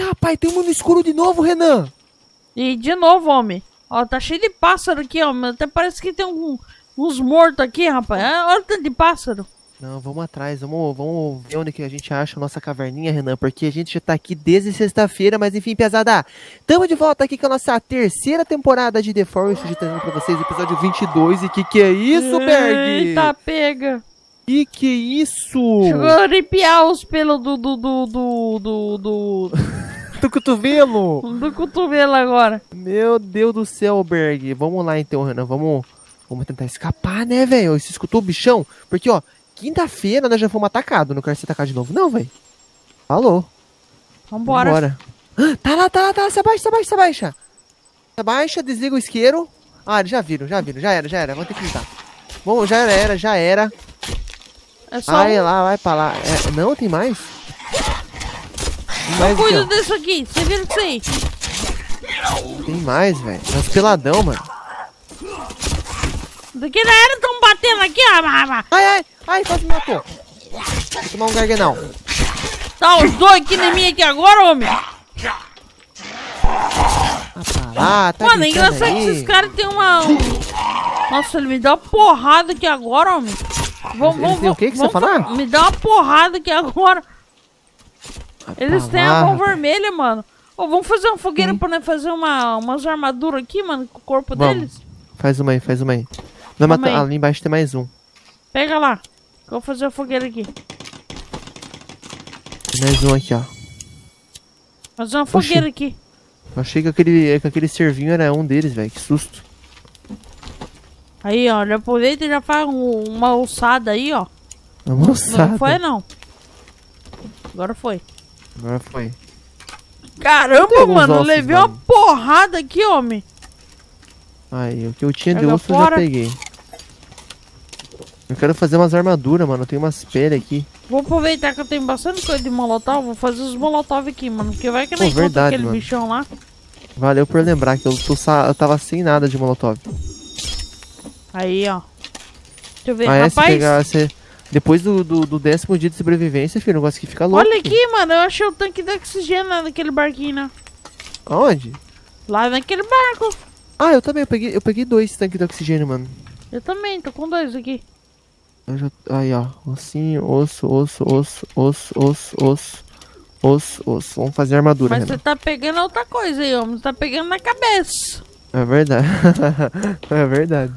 rapaz, tem um no escuro de novo, Renan. E de novo, homem. Ó, tá cheio de pássaro aqui, ó. Até parece que tem uns mortos aqui, rapaz. Olha o tanto de pássaro. Não, vamos atrás, vamos ver onde que a gente acha a nossa caverninha, Renan, porque a gente já tá aqui desde sexta-feira, mas enfim, pesada, tamo de volta aqui com a nossa terceira temporada de The Forest, trazendo pra vocês o episódio 22, e que é isso, Berg? Eita, pega. Que é isso? Chegou a arrepiar os pelos do cotovelo. do cotovelo agora. Meu Deus do céu, Berg, vamos lá então, Renan, vamos tentar escapar, né, velho? Você escutou o bichão? Porque, ó, quinta-feira nós já fomos atacados. Não quero ser atacado de novo, não, velho. Falou. Vambora. Tá lá. Se abaixa. Se abaixa, desliga o isqueiro. Ah, eles já viram. Já era. Vamos ter que lutar. Bom, já era. É só Vai lá, vai pra lá. Não, tem mais? Tem mais aqui, cuida ó. disso aqui. Você vira isso aí. Tem mais, velho. Nós peladão, mano. Daqui na era estão batendo aqui, ó. Ai, quase me matou. Vou tomar um garganal. Tá os dois aqui em mim aqui agora, homem. Tá Mano, é engraçado que esses caras têm uma... Nossa, ele me deu uma porrada aqui agora, homem. Vamos, o que você falar? Me dá uma porrada aqui agora. Eles têm a mão vermelha, mano. Ô, vamos fazer uma fogueira pra nós fazer umas armaduras aqui, mano, com o corpo deles. Faz uma aí. Vai matar. Ali embaixo tem mais um. Pega lá. Eu vou fazer a fogueira aqui. Tem mais um aqui, ó. Fazer uma fogueira aqui. Eu achei que aquele servinho era um deles, velho. Que susto. Aí, ó. Já aproveita e já faz uma ossada aí, ó. Uma ossada? Não foi, não. Agora foi. Caramba, mano. Eu levei uma porrada aqui, homem. Aí, o que eu tinha de osso eu já peguei. Eu quero fazer umas armaduras, mano. Eu tenho umas peles aqui. Vou aproveitar que eu tenho bastante coisa de molotov. Vou fazer os molotov aqui, mano. Porque vai que não encontra aquele bichão lá. Valeu por lembrar que eu tava sem nada de molotov. Aí, ó. Deixa eu ver, rapaz. Depois do 10º dia de sobrevivência, filho, o negócio que fica louco. Olha aqui, mano. Eu achei o tanque de oxigênio lá naquele barquinho, né? Aonde? Lá naquele barco. Ah, eu também. Eu peguei 2 tanques de oxigênio, mano. Eu também, tô com 2 aqui. Aí, ó. Ossinho, osso. Vamos fazer armadura, Mas você tá pegando outra coisa aí, homem. Você tá pegando na cabeça. É verdade. É verdade.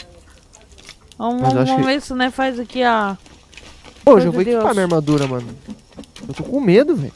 Vamos ver se né, faz aqui a... Pô, eu vou equipar minha armadura, mano. Eu tô com medo, velho.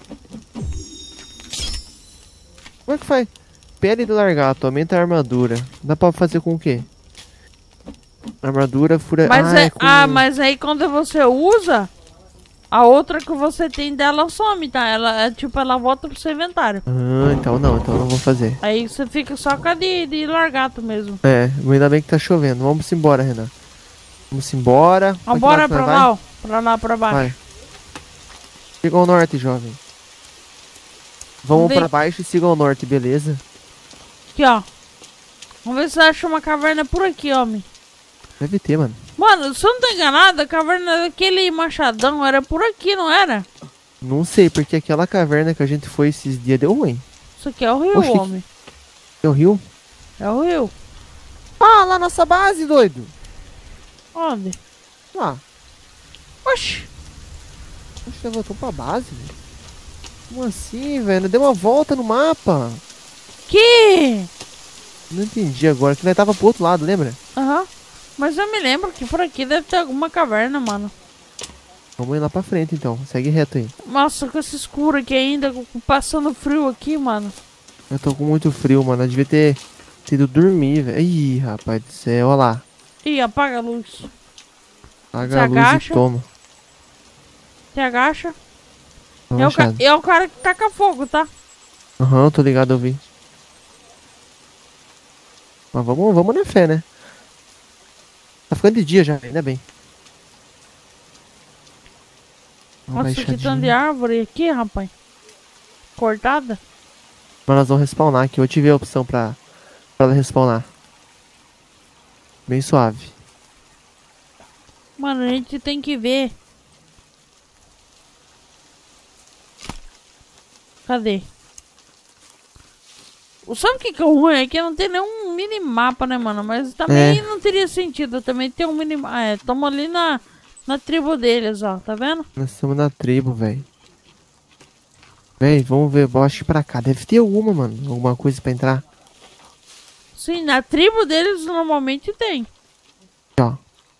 Como é que faz? Pele de largato, aumenta a armadura. Dá pra fazer com o quê? Armadura, fura... Mas aí quando você usa, a outra que você tem dela some, tá? Ela volta pro seu inventário. Então não vou fazer. Aí você fica só com a de largato mesmo. Ainda bem que tá chovendo. Vamos embora, Renan. Vamos embora. Vambora pra lá, ó. Pra lá, pra baixo. Vai. Siga ao norte, jovem. Vamos pra baixo e siga ao norte, beleza? Aqui, ó. Vamos ver se acha uma caverna por aqui, homem. Deve ter, mano. Mano, se eu não tô enganado, a caverna daquele machadão era por aqui, não era? Não sei, porque aquela caverna que a gente foi esses dias deu ruim. Isso aqui é o rio, homem. É o rio? É o rio. Ah, lá nossa base, doido. Onde? Lá. Oxi. Oxe, voltou pra base, velho. Como assim, velho? Deu uma volta no mapa. Que? Não entendi agora, que nós tava pro outro lado, lembra? Aham. Mas eu me lembro que por aqui deve ter alguma caverna, mano. Vamos ir lá pra frente, então. Segue reto aí. Nossa, com esse escuro aqui ainda, passando frio aqui, mano. Eu tô com muito frio, mano. Eu devia ter ido dormir, velho. Ih, rapaz do céu, olha lá. Ih, apaga a luz. Apaga a luz e toma. Te agacha. É o cara que taca fogo, tá? Aham, tô ligado, eu vi. Mas vamos na fé, né? Tá ficando de dia já, ainda bem. Nossa, que tanto de árvore aqui, rapaz. Cortada. Mas nós vamos respawnar aqui. Eu tive a opção pra ela respawnar. Bem suave. Mano, a gente tem que ver. Cadê? Sabe o que é o ruim? É que não tem nenhum minimapa, né, mano? Mas também não teria sentido também ter um minimapa. É, tamo ali na tribo deles, ó. Tá vendo? Nós estamos na tribo, velho. Véi, vamos ver. Eu acho que pra cá deve ter alguma, mano. Alguma coisa pra entrar. Sim, na tribo deles normalmente tem. Ó.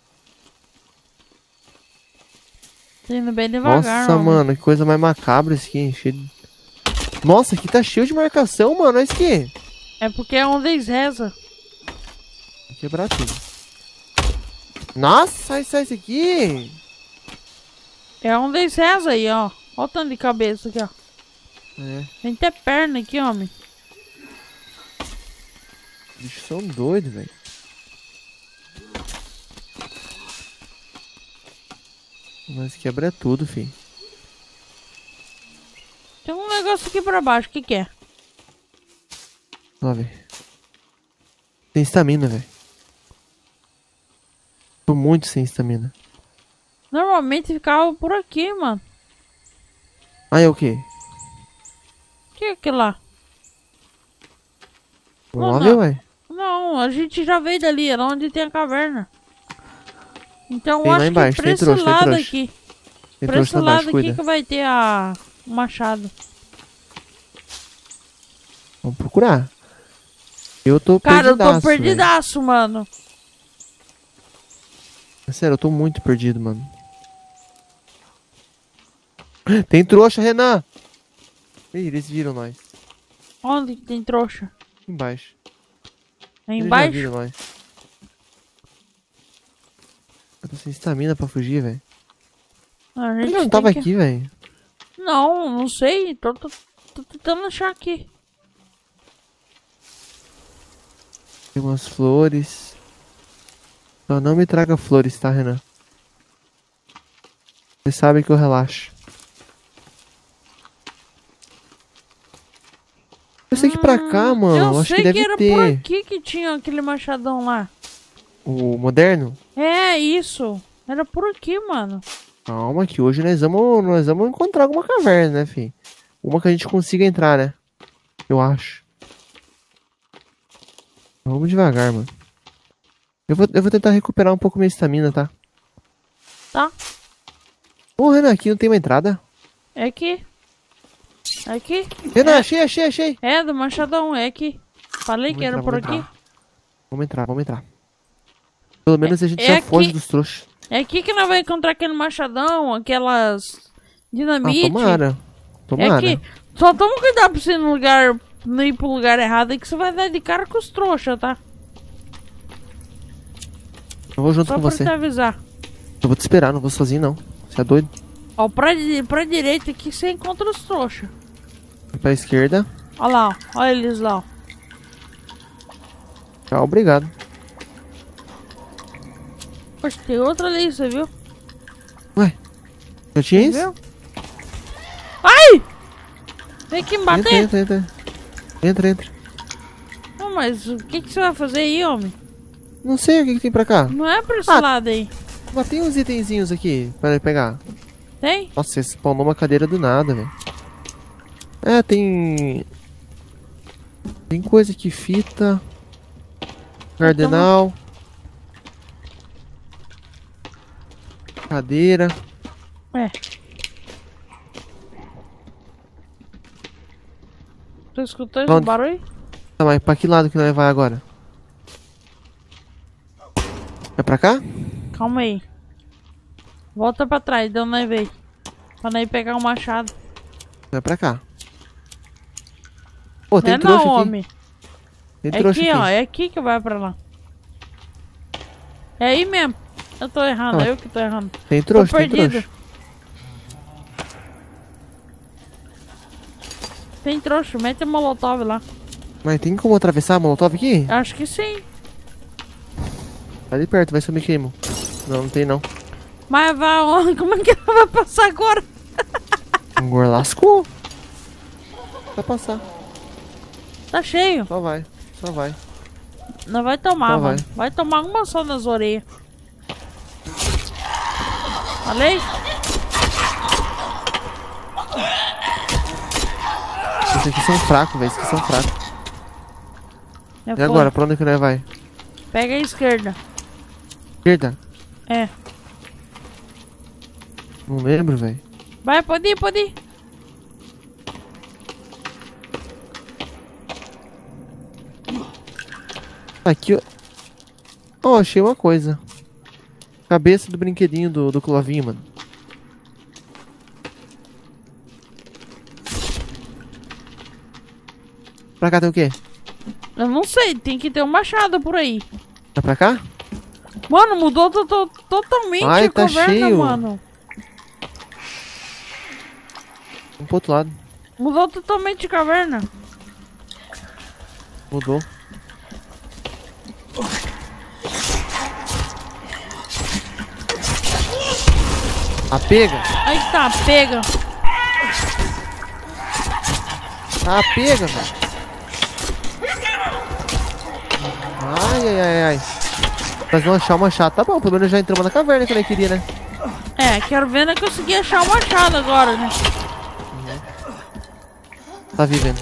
Tá indo bem devagar, nossa, mano, que coisa mais macabra isso aqui. Cheio de... Nossa, aqui tá cheio de marcação, mano. Olha isso aqui. É porque é onde eles rezam. Vou quebrar tudo. Nossa, sai isso aqui. É onde eles rezam aí, ó. Olha o tanto de cabeça aqui, ó. É. Tem até perna aqui, homem. Os bichos são doidos, velho. Mas quebra tudo, filho. Tem um negócio aqui pra baixo, o que que é? Ó, velho. Tem estamina, velho. Tô muito sem estamina. Normalmente ficava por aqui, mano. Ah, é o quê? O que é aquilo lá? Vamos lá ver, ué. Não, a gente já veio dali, era onde tem a caverna. Então eu Tem lá acho embaixo, que pra tem esse trouxa, tem lado trouxa. aqui. Tem Pra trouxa esse lá lado embaixo, aqui cuida. que vai ter o machado. Vamos procurar. Eu tô Cara, eu tô perdidaço, perdidaço, mano. velho. Sério, eu tô muito perdido, mano. Tem trouxa, Renan! Ih, eles viram nós. Onde que tem trouxa? Embaixo. Aí Eles já embaixo? viram nós. Eu tô sem estamina pra fugir, velho. A Ele gente não tem tava que- aqui, velho. Não sei. Tô tentando achar aqui. Tem umas flores. Só não me traga flores, tá, Renan? Você sabe que eu relaxo. Eu sei que pra cá, mano, eu acho sei que deve era por ter. aqui que tinha aquele machadão lá. O moderno? É, isso. Era por aqui, mano. Calma que hoje nós vamos encontrar alguma caverna, né, fi? Uma que a gente consiga entrar, né? Eu acho. Vamos devagar, mano. Eu vou tentar recuperar um pouco minha estamina, tá? Tá? Ô, Renan, aqui não tem uma entrada? É aqui. É aqui. Renan, achei. É, do machadão, é aqui. Falei que era por aqui. Vamos entrar. Pelo menos a gente é já aqui. foge dos trouxas. É aqui que nós vamos encontrar aquele machadão, aquelas dinamite. Tomara. É aqui. Só toma cuidado pra você não ir pro lugar errado aí que você vai dar de cara com os trouxas, tá? Eu vou junto Só com pra você. te avisar. Eu vou te esperar, não vou sozinho não. Você é doido? Ó, pra direita aqui você encontra os trouxas. E pra esquerda. Olha lá, ó. Olha eles lá, ó. Tchau, obrigado. Poxa, tem outra ali, você viu? Ué, já tinha Você isso? viu? Ai! Vem aqui me bater. Entra. Não, mas o que você vai fazer aí, homem? Não sei o que tem pra cá. Não é pra esse Ah. lado aí. Mas tem uns itenzinhos aqui pra pegar. Tem? Nossa, você spawnou uma cadeira do nada, velho. É, tem... Tem coisa aqui, fita... Cardenal... Cadeira... É. Tu escutou esse Onde? barulho? Tá, mas pra que lado que nós vai agora? É pra cá? Calma aí. Volta pra trás, de onde nós veio. Pra nós pegar o machado. É pra cá. Pô, tem Não é trouxa não, aqui. homem. Tem É trouxa aqui, aqui. ó. É aqui que vai pra lá. É aí mesmo. Eu tô errando, Ah. eu que tô errando. Tem trouxa, Tô tem perdido. trouxa. Tem trouxa, mete a molotov lá. Mas tem como atravessar a molotov aqui? Acho que sim. Tá ali perto, vai se eu me queimo. Não, não tem não. Mas vai onde? Como é que ela vai passar agora? Agora lascou. Vai passar. Tá cheio. Só vai. Não vai tomar, Só mano. vai. Vai tomar uma só nas orelhas. Falei? Esses aqui são fracos, velho. Esses aqui são fracos. Já E foi. agora? Pra onde que nós vai? Pega a esquerda. Esquerda? É. Não lembro, velho. Vai, pode ir, pode ir. Aqui, ó. Ó, achei uma coisa. Cabeça do brinquedinho do Clovinho, mano. Pra cá tem o quê? Eu não sei, tem que ter um machado por aí. Tá pra cá? Mano, mudou totalmente Ai, a tá caverna, cheio. mano. Vamos pro outro lado. Mudou totalmente a caverna. Mudou. Ah, pega! Aí tá, pega. Ah, pega, velho! Ai, ai, ai, ai. Nós vamos achar o machado. Tá bom, pelo menos já entramos na caverna que ele queria, né? É, quero ver né, conseguir achar o machado agora, né? Tá vivendo.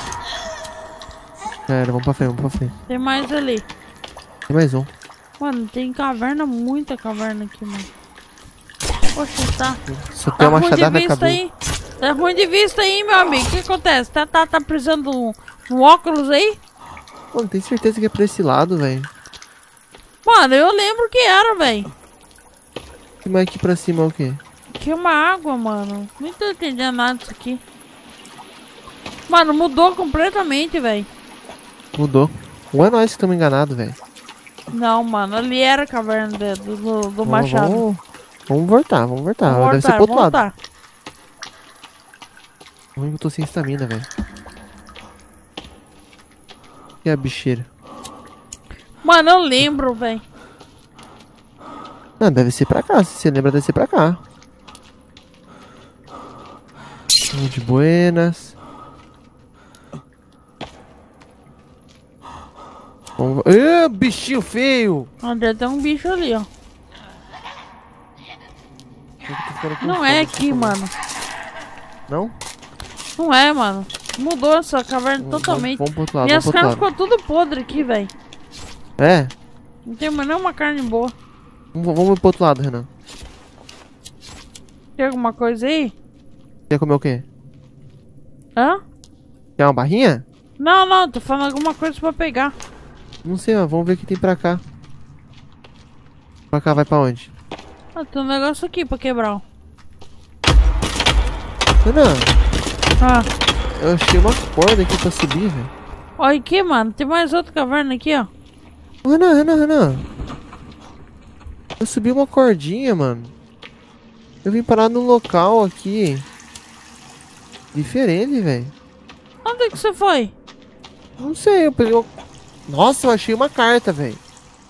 Pera, vamos pra frente, vamos pra frente. Tem mais ali. Tem mais um. Mano, tem caverna, muita caverna aqui, mano. Poxa, tá. Só Tá tem uma ruim de machadada na vista cabeça. aí. Tá ruim de vista aí, meu amigo. O que acontece? Tá precisando de um óculos aí? Mano, tem certeza que é pra esse lado, velho? Mano, eu lembro que era, velho. Mas aqui pra cima é o quê? Aqui é uma água, mano. Não tô entendendo nada disso aqui. Mano, mudou completamente, velho. Mudou. Ou é nós que estamos enganados, velho? Não, mano. Ali era a caverna do machado. Vamos voltar, vamos voltar. Vamos Deve ser pro outro lado. voltar. Ruim que eu tô sem estamina, velho. E a bicheira? Mano, eu lembro, velho. Ah, deve ser pra cá. Se você lembra, deve ser pra cá. De buenas. Vamos... bichinho feio! André, tem um bicho ali, ó. Não é aqui, mano. Não? Não é, mano. Mudou essa caverna totalmente. Vamos pro outro lado, Minhas vamos pro carnes outro ficou tudo podre aqui, velho. lado. É? Não tem mais nenhuma carne boa. Vamos pro outro lado, Renan. Tem alguma coisa aí? Quer comer o quê? Hã? Quer uma barrinha? Não, não. Tô falando alguma coisa pra pegar. Não sei, mas vamos ver o que tem pra cá. Pra cá vai pra onde? Ah, tem um negócio aqui pra quebrar, ó. Renan, Ah. eu achei uma corda aqui pra subir, velho. Olha aqui, mano. Tem mais outra caverna aqui, ó. Renan. Eu subi uma cordinha, mano. Eu vim parar num local aqui. Diferente, velho. Onde é que você foi? Não sei, eu peguei. Nossa, eu achei uma carta, velho.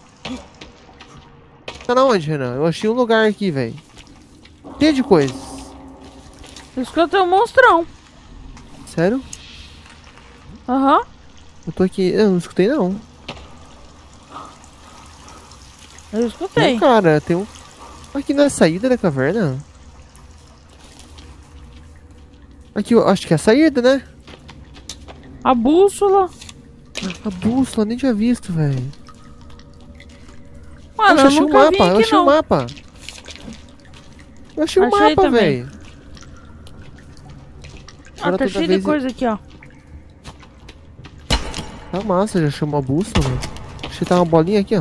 Tá na onde, Renan? Eu achei um lugar aqui, velho. Cheio de coisa. Eu escutei um monstrão. Sério? Aham. Eu tô aqui. Eu não escutei, não. Eu escutei. Não, cara, tem um. Aqui na saída da caverna. Aqui, eu acho que é a saída, né? A bússola. A bússola, nem tinha visto, velho. Mano, Poxa, eu achei o nunca vi mapa, eu aqui, achei o não. mapa. Eu achei o Achei mapa, também. velho. Ah, Agora tá toda cheio de vez- coisa aqui, ó. Tá massa, já achei uma bússola, mano. Achei que tá uma bolinha aqui, ó.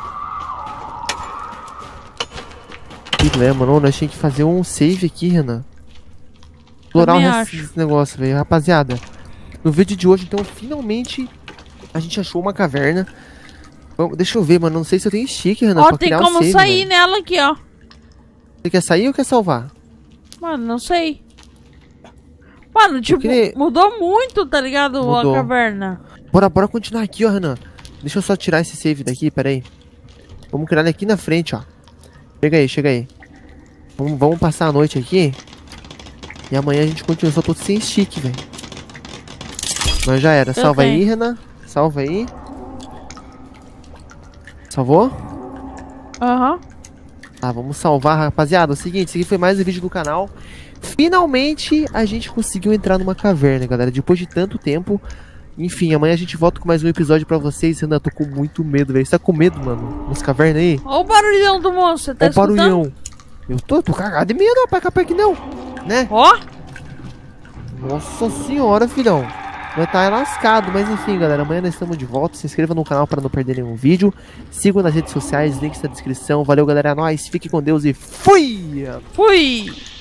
Que lembra, não? Nós tínhamos que fazer um save aqui, Renan. Explorar Também o resto acho. desse negócio, velho. Rapaziada, no vídeo de hoje, então, finalmente a gente achou uma caverna. Deixa eu ver, mano. Não sei se eu tenho stick, Renan, Ó, pra tem criar como um save, sair velho. nela aqui, ó. Você quer sair ou quer salvar? Mano, não sei. Mano, tipo, queria- mudou muito, tá ligado? Mudou. A caverna. Bora continuar aqui, ó, Renan. Deixa eu só tirar esse save daqui, pera aí. Vamos criar ele aqui na frente, ó. Chega aí. Vamos passar a noite aqui. E amanhã a gente continua. Só tô sem stick, velho. Mas já era. Salva aí, tenho. Renan. Salva aí. Salvou? Aham. Tá, vamos salvar, rapaziada. É o seguinte, esse aqui foi mais um vídeo do canal. finalmente a gente conseguiu entrar numa caverna, galera. Depois de tanto tempo. Enfim, amanhã a gente volta com mais um episódio pra vocês. Renan, tô com muito medo, velho. Você tá com medo, mano? Nas cavernas aí? Olha o barulhão do monstro, você tá escutando? Olha o barulhão. Eu tô cagado de medo, rapaz. Capaz que não, né? Ó. Nossa senhora, filhão. Vai estar lascado, mas enfim, galera. Amanhã nós estamos de volta. Se inscreva no canal para não perder nenhum vídeo. Sigam nas redes sociais, links na descrição. Valeu, galera. É nóis. Fique com Deus e fui! Fui!